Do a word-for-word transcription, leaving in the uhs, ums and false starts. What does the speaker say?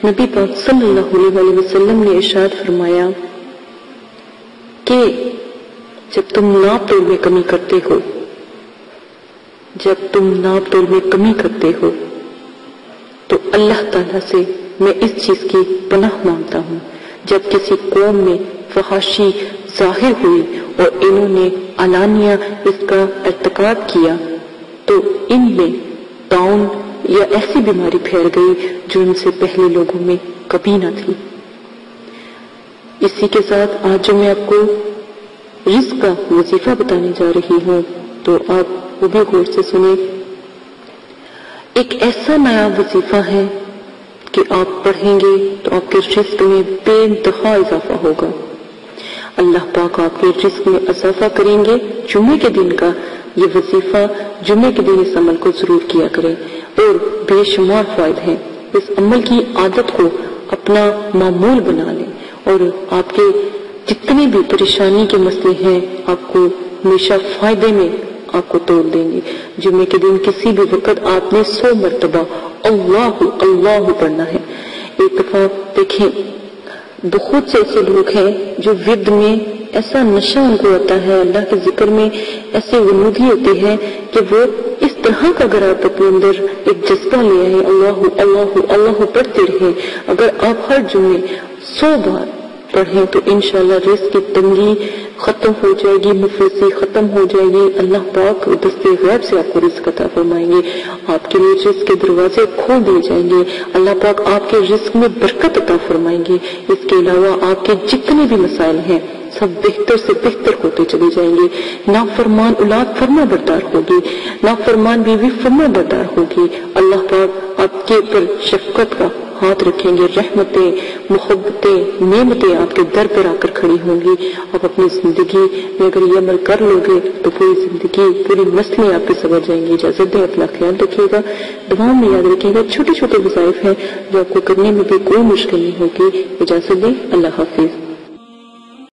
نبی پاک صلی اللہ علیہ وسلم نے ارشاد فرمایا کہ جب تم ناپ تول میں کمی کرتے ہو جب تم ناپ تول میں کمی کرتے ہو تو اللہ تعالیٰ سے میں اس چیز کی پناہ مانگتا ہوں، جب کسی قوم میں فحاشی ظاہر ہوئی اور انہوں نے علانیہ اس کا ارتکاب کیا تو ان میں طاعون یا ایسی بیماری پھیل گئی جو ان سے پہلے لوگوں میں کبھی نہ تھی۔ اسی کے ساتھ آج جو میں آپ کو رزق کا وظیفہ بتانے جا رہی ہوں تو آپ وہ بھی غور سے سنیں۔ ایک ایسا نیا وظیفہ ہے کہ آپ پڑھیں گے تو آپ کے رزق میں بے انتہا اضافہ ہوگا۔ اللہ پاک آپ کے رزق میں اضافہ کریں گے۔ جمعے کے دن کا یہ وظیفہ، جمعے کے دن اس عمل کو ضرور کیا کریں اور بے شمار فائد ہیں۔ اس عمل کی عادت کو اپنا معمول بنا لیں اور آپ کے جتنے بھی پریشانی کے مسئلے ہیں آپ کو ہمیشہ فائدے میں آپ کو توڑ دیں گے۔ جمعے کے دن کسی بھی وقت آپ نے سو مرتبہ اللہ اللہ پڑھنا ہے۔ ایک دفعہ دیکھیں بہت سے ایسے لوگ ہیں جو ورد میں ایسا نشہ ان کو آتا ہے، اللہ کے ذکر میں ایسے غنودی ہوتے ہیں کہ وہ اس طرح کا اگر آپ اپنے اندر ایک جذبہ لے آئے اللہ اللہ اللہ پڑھتے رہیں، اگر آپ ہر جمعے سو بار پڑھیں تو انشاءاللہ رزق کی تنگی ختم ہو جائے گی، مفلسی ختم ہو جائے گی۔ اللہ پاک دستے غیب سے آپ کو رزق عطا فرمائیں گے، آپ کے لیے رزق کے دروازے کھول دیے جائیں گے، اللہ پاک آپ کے رزق میں برکت عطا فرمائیں گے۔ اس کے علاوہ آپ کے جتنے بھی مسائل ہیں سب بہتر سے بہتر ہوتے چلے جائیں گے۔ نافرمان اولاد فرما بردار ہوگی، نافرمان بیوی فرما بردار ہوگی۔ اللہ پاک آپ کے اوپر شفقت کا ہاتھ رکھیں گے، رحمتیں محبتیں نعمتیں آپ کے در پر آ کر کھڑی ہوں گی۔ آپ اپنی زندگی میں اگر یہ عمل کر لو گے تو پوری زندگی پوری نسلیں آپ کے سبر جائیں گی۔ اجازت دیں، اپنا خیال رکھیے گا، دعاؤں میں یاد رکھیے گا۔ چھوٹے چھوٹے وظائف ہیں جو آپ کو کرنے میں بھی کوئی مشکل نہیں ہوگی۔ اجازت دیں، اللہ حافظ۔